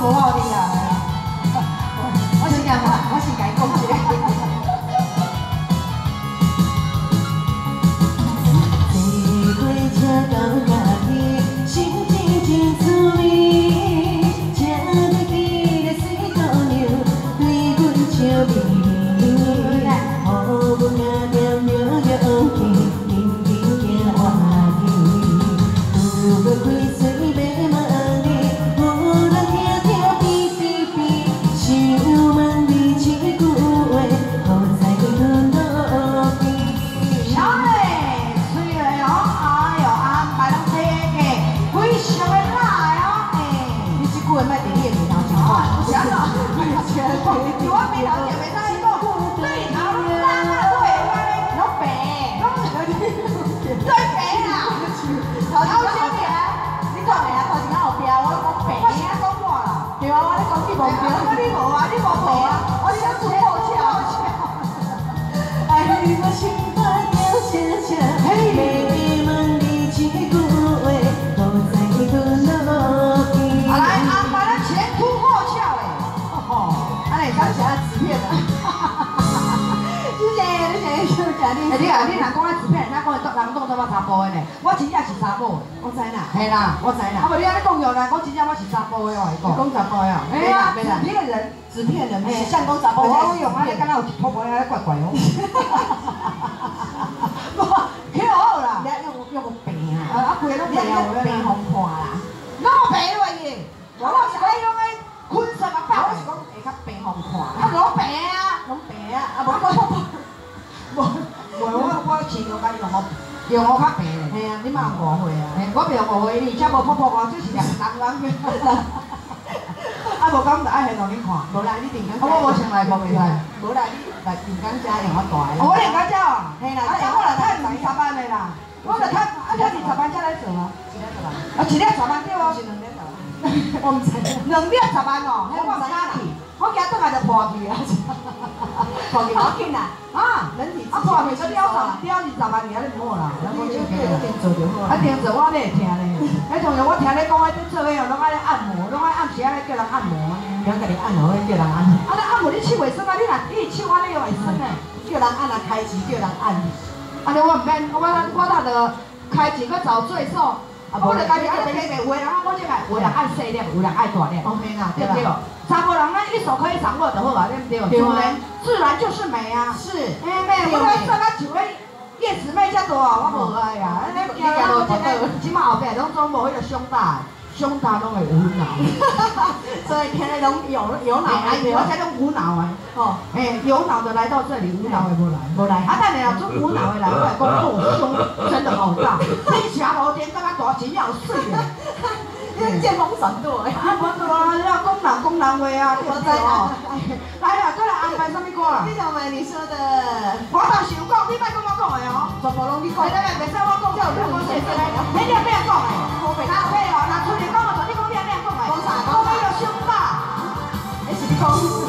无好你啊！我是讲嘛，我是甲伊讲一个。坐火车到哪里，心情真滋味，吃得起个水豆娘，对阮笑眯眯，好阮也点着勇气，紧紧行活去，拄个开水要问你，无人听听哔哔哔，想问你一句话，好在阮落边。小妹，吹的哦，哎哟，安排拢体个，非常的辣的哦，你这句话莫伫你的面头前讲，有啥咯？我面头前袂使讲，对头拢辣啊，对，拢白，对白啦，头前面，你讲的啊，头前后边，我讲白，我是安讲我啦，对啊，我咧讲你无对，你无啊，你无白啊，我是讲出口笑。爱你我心肝跳恰恰，要问你一句话，好在阮落边。好来，安排咱前凸后翘诶，哦，安尼讲起来纸片的，谢谢，谢你。你若讲咧纸片，咱讲人当做我查甫的呢，我真正是查甫的，我知啦，系啦，我知啦。啊无你安尼讲着啦，我真正我是查甫的哦，讲查甫的哦，哎呀，纸片人，纸片人，像讲查甫，我用安尼，敢若有一坨婆安尼怪怪哦。挺好啦，用个病啊，规个拢病啊，病红看啦，哪有病话去？我是讲用个昆山啊包，我是讲会较病红看，啊，拢病啊，拢病啊，啊无我形容甲你用我较病咧，嘿啊，你嘛有误会啊，我袂用误会你，才无泡泡我就是两人人。啊，无讲就爱现场恁看，无来你定岗。我无先来讲袂使，无来你来定岗遮用我大个。我定岗遮哦，嘿啦，啊，我来趁20班的啦，我来趁20班才来做啊。1点10班对哦，是2点10班。我唔知，2点10班哦，迄我早去，我今倒来就破去啊。破去好紧啦，啊，人体啊破去个了20班尔，你唔好啦，咱我就定做就好啦。啊，定做我咧听咧。迄同样我听你讲，迄做伙哦，拢爱咧按摩，拢爱暗时爱咧叫人按摩，人家己按摩，叫人按。啊，你按摩你手袂酸啊？你手安尼又会酸诶？叫人按啊，开钱叫人按。啊，你我唔免，我哪着开钱，搁找罪受。啊，我着家己按平平，有个人我这个，有人爱细粒，有人爱大粒。OK 啦，对不对？查甫人咱一手可以掌握就好啊，对不对？自然就是美啊。是。哎妹，我来说咱像咧。叶子妹遮大啊，我无爱啊！你惊我这个，即马后壁拢总无迄个胸大，胸大拢会无脑，所以听咧拢有脑的，而且拢无脑的。哦，有脑的来到这里，无脑的无来。啊，等下啊，种无脑的来，我来讲，哦，胸真的好大，比霞罗天刚刚大真要水的。见风转舵的，啊，无错啊，要讲人话啊，对不对哦？来啦，再来安排什么歌啊？你同埋你说的，我当想讲，你莫跟我讲的哦，全部拢你讲。袂使我讲，叫你讲这个，你你要讲的，那对哦，那出去讲我就你讲你要讲的，讲啥？讲你要胸大，那是你讲。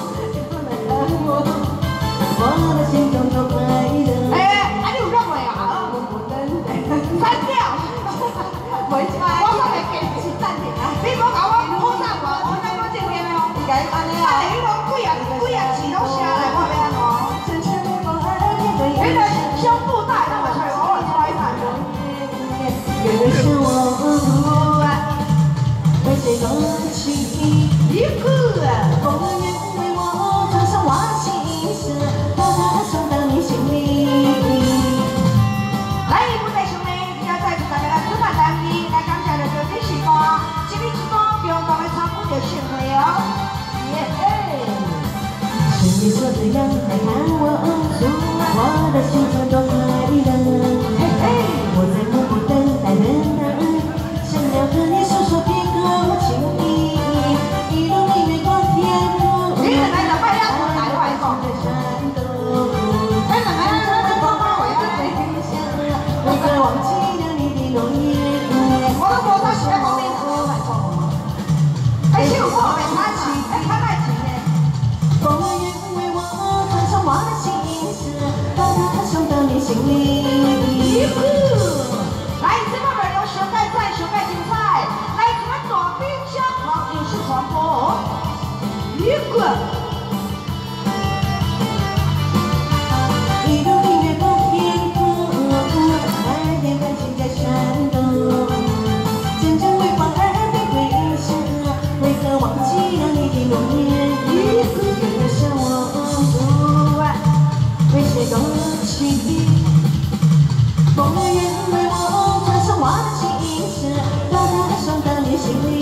我的心中有快乐。哎，你有认为啊？删掉。我说没给。你无甲我好啥话，我哪个正经的哦？你安尼啊？你讲几啊字拢写来，我要安怎？你个胸部大，那我才偶尔穿一下。有人是我不爱，为谁动情？一个风云为我穿上我心事，把它送到你心里。来，不再兄弟，今天再次大家来吃饭单机，来感谢的就是时光。共同的参与着盛会哦，耶嘿！是你说这样才看我出我的心中多快乐，嘿嘿！我在默默等待想要和你诉说片刻情意，一路你月光天路，你本来就快要出来外公的山洞，真的还是光光我要飞翔，不再忘记了你的容颜，我都无啥时间讲你。哎，是有我袂看钱，看爱情的。风云为我穿上我的心事，把它送到你心里。来，这个内容实在精彩，来自咱大冰箱黄医师。 传播，一个。 一路音乐不偏颇，爱恋感情在闪动，阵阵微光耳边回响，为何忘记了你的容颜？一个月向我不爱，为谁动情？梦人为我传送我的情深，把它送到你心里。